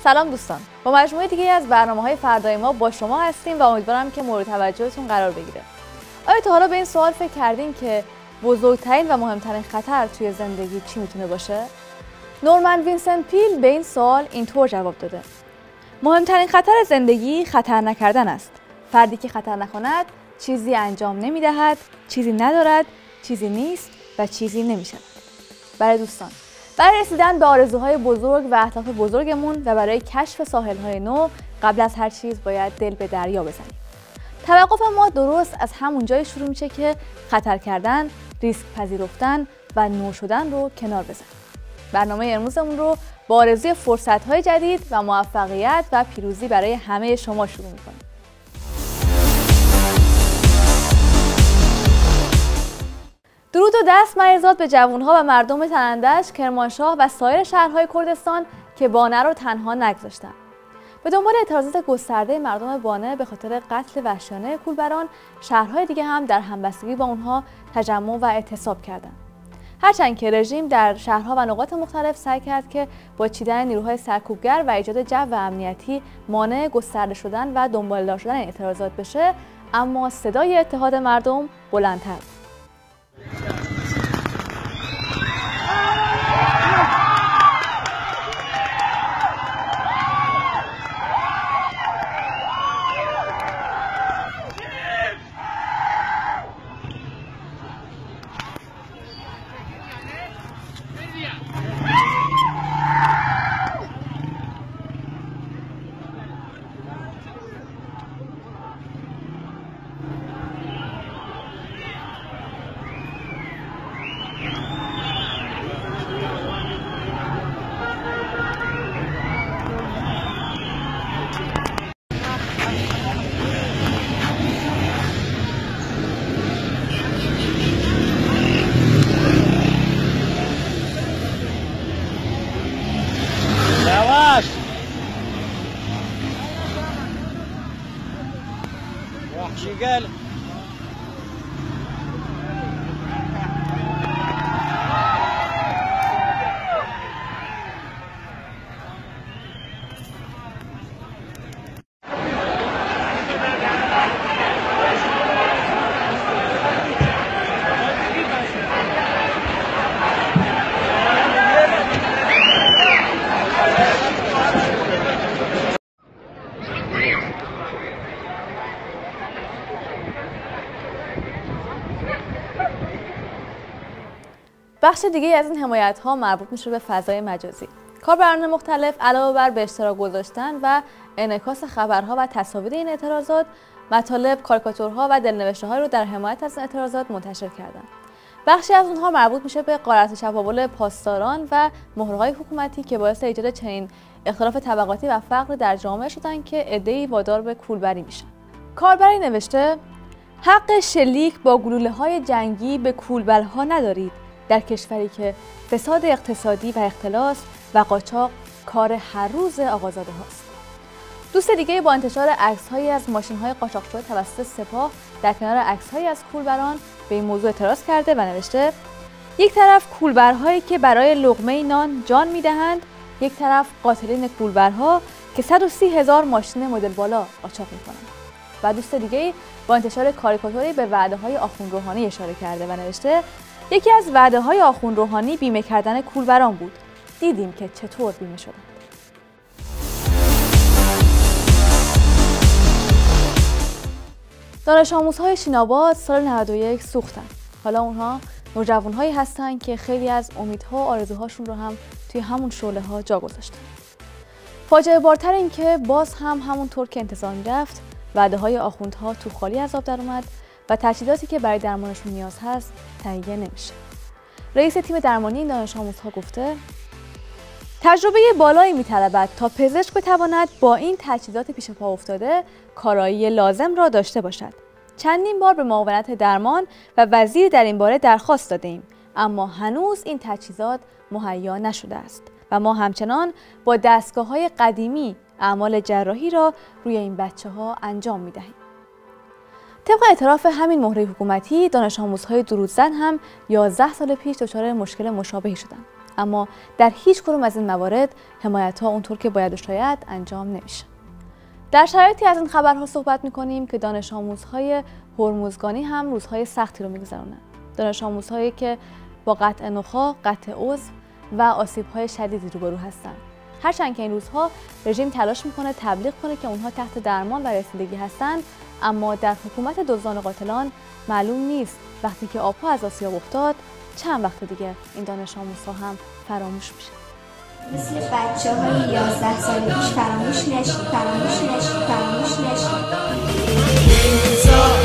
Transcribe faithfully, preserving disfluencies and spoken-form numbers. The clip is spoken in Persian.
سلام دوستان، با مجموعه دیگه از برنامه‌های فردای ما با شما هستیم و امیدوارم که مورد توجهتون قرار بگیره. آیا تا حالا به این سوال فکر کردین که بزرگترین و مهمترین خطر توی زندگی چی میتونه باشه؟ نورمن وینسنت پیل به این سوال اینطور جواب داده: مهمترین خطر زندگی خطر نکردن است. فردی که خطر نکند چیزی انجام نمیدهد، چیزی ندارد، چیزی نیست و چیزی نمیشود. برای دوستان، برای رسیدن به آرزوهای بزرگ و اهداف بزرگمون و برای کشف ساحل‌های نو قبل از هر چیز باید دل به دریا بزنیم. توقف ما درست از همون جای شروع میشه که خطر کردن، ریسک پذیرفتن و نو شدن رو کنار بزنیم. برنامه امروزمون رو با آرزوی فرصت‌های جدید و موفقیت و پیروزی برای همه شما شروع می‌کنیم. درود و دست مریزاد به جوانها و مردم تنندج، کرمانشاه و سایر شهرهای کردستان که بانه رو تنها نگذاشتن. به دنبال اعتراضات گسترده مردم بانه به خاطر قتل وحشیانه کولبران، شهرهای دیگه هم در همبستگی با اونها تجمع و اعتصاب کردند. هرچند که رژیم در شهرها و نقاط مختلف سعی کرد که با چیدن نیروهای سرکوبگر و ایجاد جو امنیتی مانع گسترده شدن و دنباله‌دار شدن این اعتراضات بشه، اما صدای اتحاد مردم بلندتر بود. وحشي قال بخش دیگه از این حمایت‌ها مربوط میشه به فضای مجازی. کاربران مختلف علاوه بر به اشتراک گذاشتن و انعکاس خبرها و تصاویر این اعتراضات، مطالب، کاریکاتورها و دلنوشته‌هایی رو در حمایت از این اعتراضات منتشر کردند. بخشی از اونها مربوط میشه به غارت چپاول پاسداران و مهره‌های حکومتی که باعث ایجاد چنین اختلاف طبقاتی و فقر در جامعه شدن که عده‌ای وادار به کولبری میشن. کاربری نوشته: حق شلیک با گلوله‌های جنگی به کولبرها ندارید. در کشوری که فساد اقتصادی و اختلاس و قاچاق کار هر روز آقازاده هاست. دوست دیگه با انتشار عکس‌هایی از ماشین‌های قاچاق شده توسط سپاه در کنار عکس‌هایی از کولبران به این موضوع اعتراض کرده و نوشته: یک طرف کولبرهایی که برای لقمه نان جان می‌دهند، یک طرف قاتلین کولبرها که صد و سی هزار ماشین مدل بالا قاچاق می‌کنند. و دوست دیگه با انتشار کاریکاتوری به وعده‌های آخوند روحانی اشاره کرده و نوشته: یکی از وعده‌های آخوند روحانی بیمه کردن کولبران بود. دیدیم که چطور بیمه شدند. دانش آموزهای شین‌آباد سال نود و یک سوختن. حالا اونها نوجوان‌هایی هستن که خیلی از امیدها و آرزوهاشون رو هم توی همون شعله‌ها جا گذاشتن. فاجعه بارتر این که باز هم همونطور که انتظار می‌رفت، وعده‌های آخوندها تو خالی از آب در اومد و تجهیزاتی که برای درمانشون نیاز هست تهیه نمیشه. رئیس تیم درمانی این دانش آموزها گفته: تجربه بالایی میطلبد تا پزشک بتواند با این تجهیزات پیش پا افتاده کارایی لازم را داشته باشد. چندین بار به معاونت درمان و وزیر در این باره درخواست داده ایم، اما هنوز این تجهیزات مهیا نشده است و ما همچنان با دستگاه‌های قدیمی اعمال جراحی را روی این بچه‌ها انجام می‌دهیم. طبق اعتراف همین مهره حکومتی، دانش آموزهای درودزن هم یازده سال پیش دچار مشکل مشابهی شدند. اما در هیچ کدوم از این موارد حمایت‌ها اونطور که باید و شاید انجام نمیشه. در شرایطی از این خبرها صحبت می‌کنیم که دانش آموزهای هرمزگانی هم روزهای سختی رو می‌گذرونن. دانش آموزهایی که با قطع نخاع، قطع عضو و آسیب‌های شدیدی روبرو هستند. هرچند که این روزها رژیم تلاش می‌کنه تبلیغ کنه که اونها تحت درمان و رسیدگی هستند، اما در حکومت دزدان قاتلان معلوم نیست وقتی که آب‌ها از آسیاب افتاد چند وقت دیگه این دانش آموزها هم فراموش میشه. مثل بچه های یازده ساله پیش فراموش نشید، فراموش نشید، فراموش نشید.